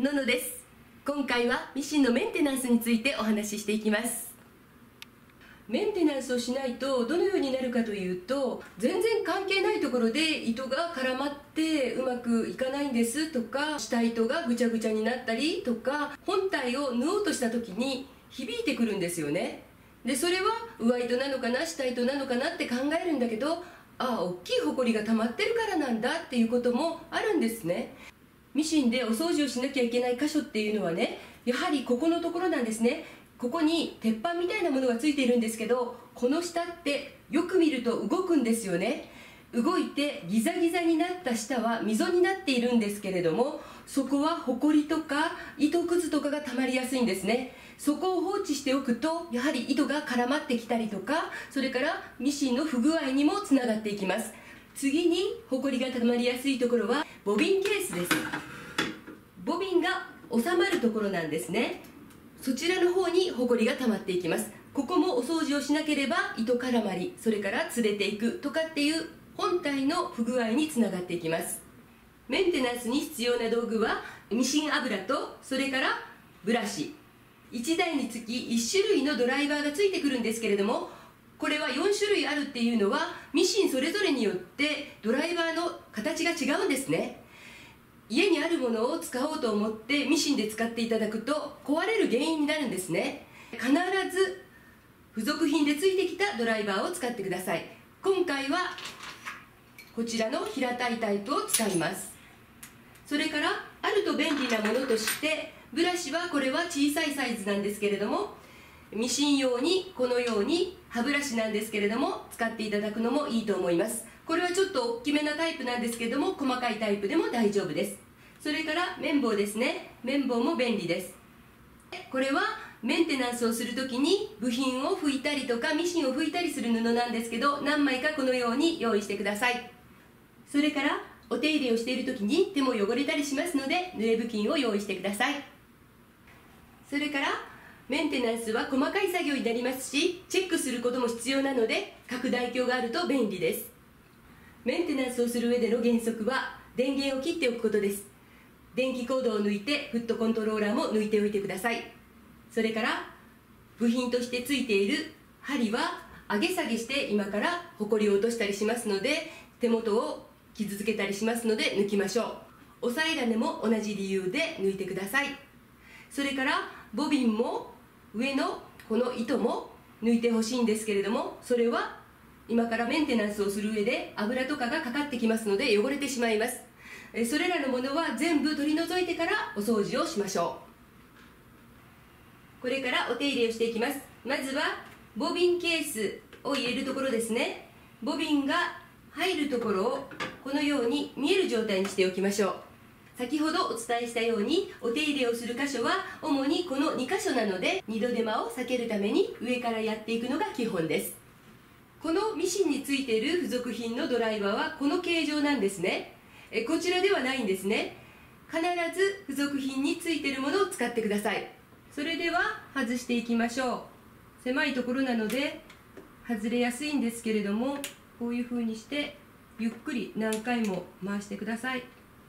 ののです。今回はミシンのメンテナンスについてお話ししていきます。メンテナンスをしないとどのようになるかというと、全然関係ないところで糸が絡まってうまくいかないんですとか、下糸がぐちゃぐちゃになったりとか、本体を縫おうとした時に響いてくるんですよね。でそれは上糸なのかな下糸なのかなって考えるんだけど、大きいホコリが溜まってるからなんだっていうこともあるんですね。ミシンでお掃除をしなきゃいけない箇所っていうのはね、やはりここのところなんですね。ここに鉄板みたいなものがついているんですけど、この下ってよく見ると動くんですよね。動いてギザギザになった下は溝になっているんですけれども、そこはホコリとか糸くずとかがたまりやすいんですね。そこを放置しておくと、やはり糸が絡まってきたりとか、それからミシンの不具合にもつながっていきます。次にホコリがたまりやすいところはボビンケースです。ボビンが収まるところなんですね。そちらの方にホコリがたまっていきます。ここもお掃除をしなければ糸絡まり、それからつれていくとかっていう本体の不具合につながっていきます。メンテナンスに必要な道具はミシン油と、それからブラシ。1台につき1種類のドライバーがついてくるんですけれども、これは4種類あるっていうのはミシンそれぞれによってドライバーの形が違うんですね。家にあるものを使おうと思ってミシンで使っていただくと壊れる原因になるんですね。必ず付属品でついてきたドライバーを使ってください。今回はこちらの平たいタイプを使います。それからあると便利なものとして、ブラシはこれは小さいサイズなんですけれども、ミシン用にこのように歯ブラシなんですけれども使っていただくのもいいと思います。これはちょっと大きめなタイプなんですけれども、細かいタイプでも大丈夫です。それから綿棒ですね。綿棒も便利です。これはメンテナンスをするときに部品を拭いたりとかミシンを拭いたりする布なんですけど、何枚かこのように用意してください。それからお手入れをしているときに手も汚れたりしますので、濡れ布巾を用意してください。それからメンテナンスは細かい作業になりますし、チェックすることも必要なので、拡大鏡があると便利です。メンテナンスをする上での原則は電源を切っておくことです。電気コードを抜いてフットコントローラーも抜いておいてください。それから部品としてついている針は上げ下げして今からホコリを落としたりしますので、手元を傷つけたりしますので抜きましょう。押さえ金も同じ理由で抜いてください。それからボビンも上のこの糸も抜いてほしいんですけれども、それは今からメンテナンスをする上で油とかがかかってきますので汚れてしまいます。それらのものは全部取り除いてからお掃除をしましょう。これからお手入れをしていきます。まずはボビンケースを入れるところですね。ボビンが入るところをこのように見える状態にしておきましょう。先ほどお伝えしたようにお手入れをする箇所は主にこの2箇所なので、二度手間を避けるために上からやっていくのが基本です。このミシンについている付属品のドライバーはこの形状なんですね。こちらではないんですね。必ず付属品についているものを使ってください。それでは外していきましょう。狭いところなので外れやすいんですけれども、こういうふうにしてゆっくり何回も回してください。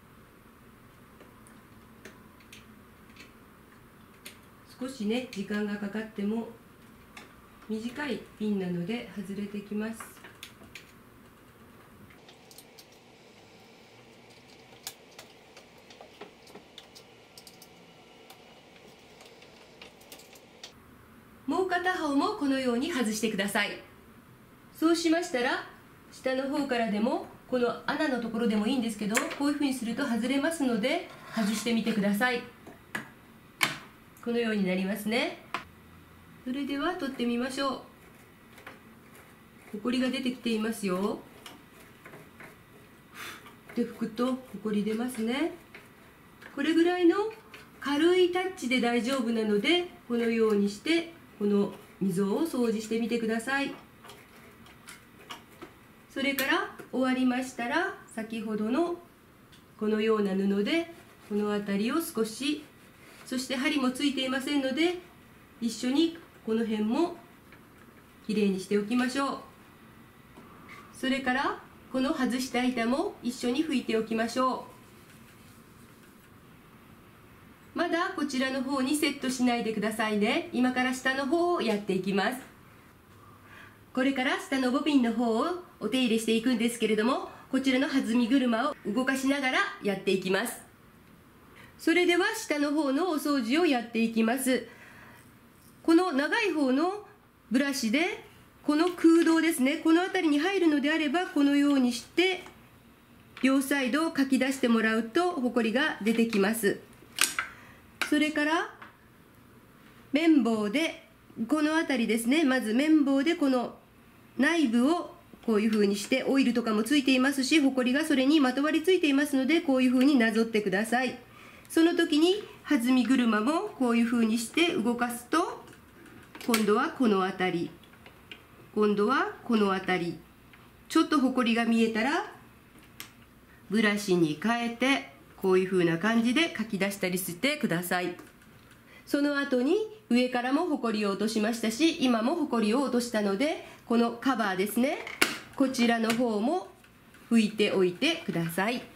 少しね時間がかかっても短いピンなので外れてきます。もう片方もこのように外してください。そうしましたら下の方からでもこの穴のところでもいいんですけど、こういうふうにすると外れますので外してみてください。このようになりますね。それでは取ってみましょう。ほこりが出てきていますよ。で拭くとほこり出ますね。これぐらいの軽いタッチで大丈夫なので、このようにしてこの溝を掃除してみてください。それから終わりましたら、先ほどのこのような布でこの辺りを少し、そして針もついていませんので一緒にこの辺もきれいにしておきましょう。それからこの外した板も一緒に拭いておきましょう。 まだこちらの方にセットしないでくださいね。今から下の方をやっていきます。これから下のボビンの方をお手入れしていくんですけれども、こちらの弾み車を動かしながらやっていきます。それでは下の方のお掃除をやっていきます。この長い方のブラシでこの空洞ですね、この辺りに入るのであればこのようにして両サイドをかき出してもらうとホコリが出てきます。それから綿棒でこの辺りですね、まず綿棒でこの内部をこういう風にしてオイルとかもついていますし、ホコリがそれにまとわりついていますので、こういう風になぞってください。その時に弾み車もこういう風にして動かすと、今度はこの辺り、今度はこの辺り、ちょっとホコリが見えたらブラシに変えてこういう風な感じでかき出したりしてください。その後に上からもホコリを落としましたし、今もホコリを落としたので、このカバーですね、こちらの方も拭いておいてください。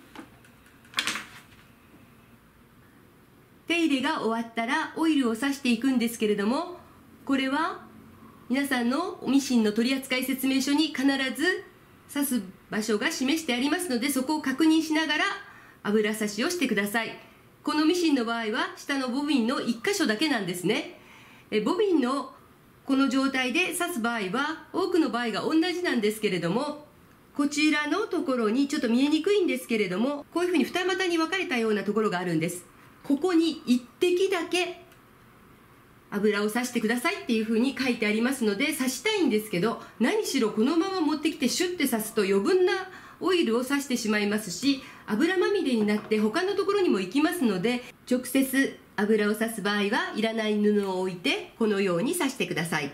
手入れが終わったらオイルをさしていくんですけれども、これは皆さんのミシンの取扱説明書に必ず刺す場所が示してありますので、そこを確認しながら油刺しをしてください。このミシンの場合は下のボビンの1箇所だけなんですね。ボビンのこの状態で刺す場合は多くの場合が同じなんですけれども、こちらのところにちょっと見えにくいんですけれども、こういうふうに二股に分かれたようなところがあるんです。ここに1滴だけ油を刺してくださいっていうふうに書いてありますので、刺したいんですけど、何しろこのまま持ってきてシュッて刺すと余分なオイルを刺してしまいますし、油まみれになって他のところにも行きますので、直接油を刺す場合はいらない布を置いてこのように刺してください。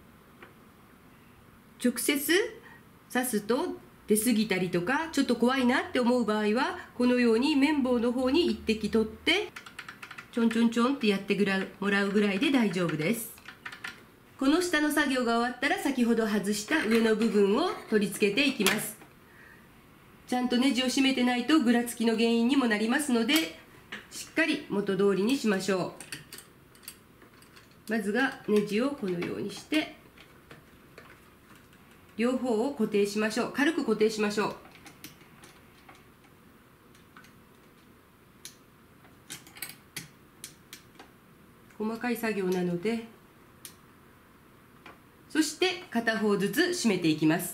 直接刺すと出過ぎたりとかちょっと怖いなって思う場合は、このように綿棒の方に1滴取ってちょんちょんちょんってやってもらうぐらいで大丈夫です。この下の作業が終わったら、先ほど外した上の部分を取り付けていきます。ちゃんとネジを締めてないとぐらつきの原因にもなりますので、しっかり元通りにしましょう。まずがネジをこのようにして両方を固定しましょう。軽く固定しましょう。細かい作業なので、そして片方ずつ締めていきます。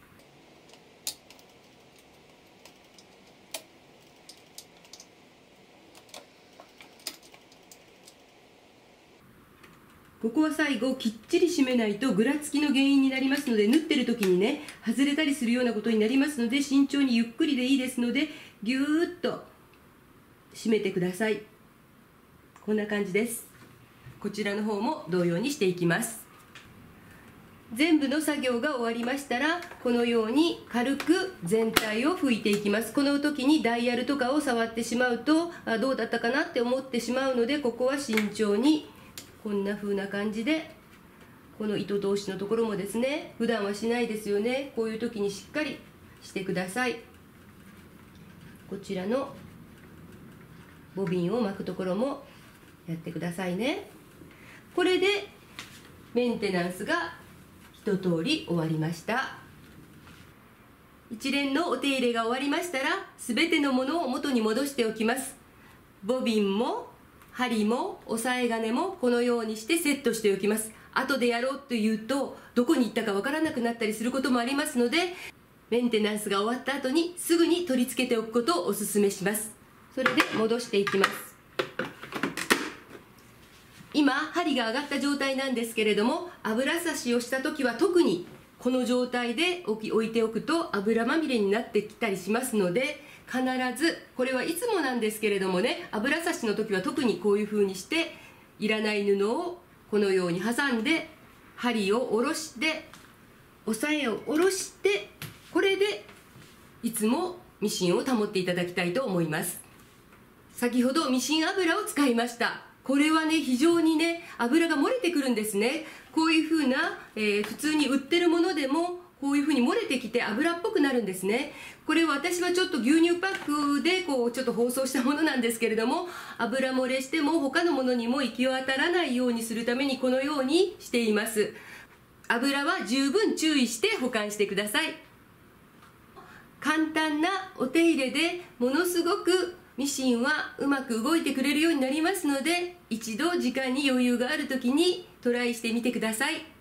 ここは最後きっちり締めないとぐらつきの原因になりますので、縫ってる時にね外れたりするようなことになりますので、慎重にゆっくりでいいですのでぎゅーっと締めてください。こんな感じです。こちらの方も同様にしていきます。全部の作業が終わりましたら、このように軽く全体を拭いていきます。この時にダイヤルとかを触ってしまうとどうだったかなって思ってしまうので、ここは慎重にこんな風な感じで、この糸通しのところもですね、普段はしないですよね。こういう時にしっかりしてください。こちらのボビンを巻くところもやってくださいね。これでメンテナンスが一通り終わりました。一連のお手入れが終わりましたら、全てのものを元に戻しておきます。ボビンも針も押さえ金もこのようにしてセットしておきます。後でやろうというとどこに行ったかわからなくなったりすることもありますので、メンテナンスが終わった後にすぐに取り付けておくことをお勧めします。それで戻していきます。今針が上がった状態なんですけれども、油刺しをした時は特にこの状態で置いておくと油まみれになってきたりしますので、必ずこれはいつもなんですけれどもね、油刺しの時は特にこういう風にしていらない布をこのように挟んで、針を下ろして押さえを下ろして、これでいつもミシンを保っていただきたいと思います。先ほどミシン油を使いました。これはね非常にね油が漏れてくるんですね。こういう風な、普通に売ってるものでもここういうふうに漏れてきて油っぽくなるんですね。これ私はちょっと牛乳パックでちょっと包装したものなんですけれども、油漏れしても他のものにも行き渡らないようにするためにこのようにしています。油は十分注意して保管してください。簡単なお手入れでものすごくミシンはうまく動いてくれるようになりますので、一度時間に余裕がある時にトライしてみてください。